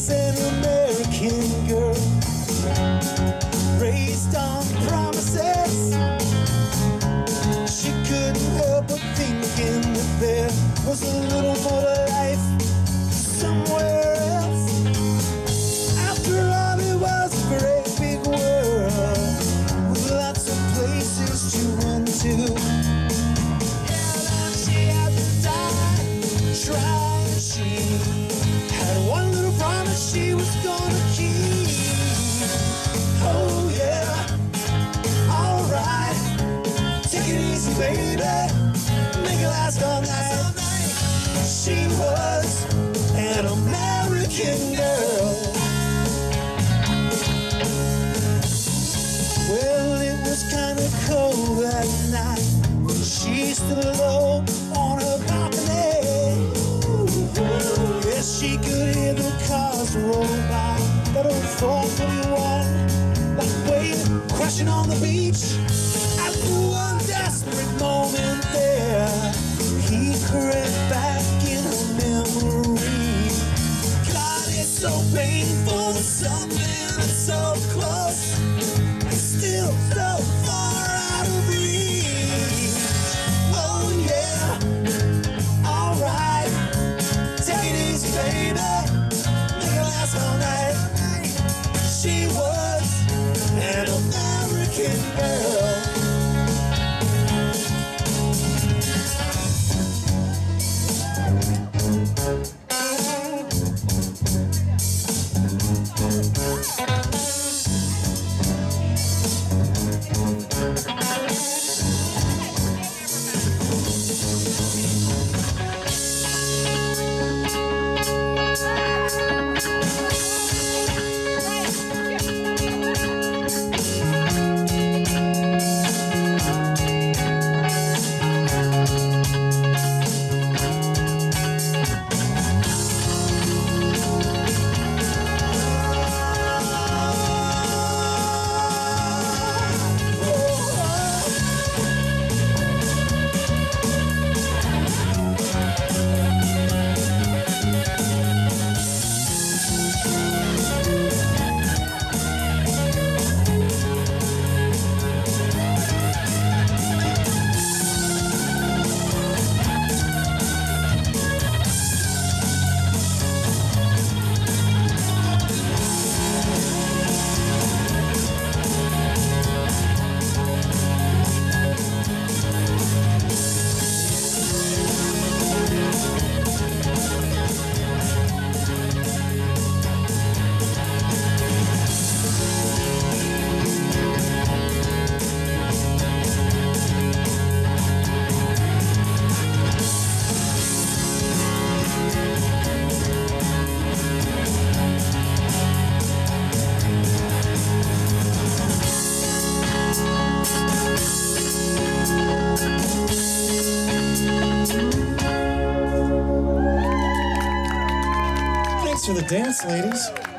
was an American girl, raised on promises. She couldn't help but thinking that there was a little more to life somewhere else. After all, it was a great big world with lots of places to run to. Yeah, then she had to die trying. She had one little promise she was gonna keep. Oh yeah, alright, take it easy baby, make it last all night. She was an American girl. Well, it was kinda cold that night when she stood alone on her balcony. Yes, she could hear the cars roll by, that old 441, like waves crashing on the beach. At one desperate moment there, he crept back in her memory. God, it's so painful, something that's so close and still so far out of reach. Oh yeah, alright, take it easy baby, make it last all night. She was an American girl. For the dance, ladies.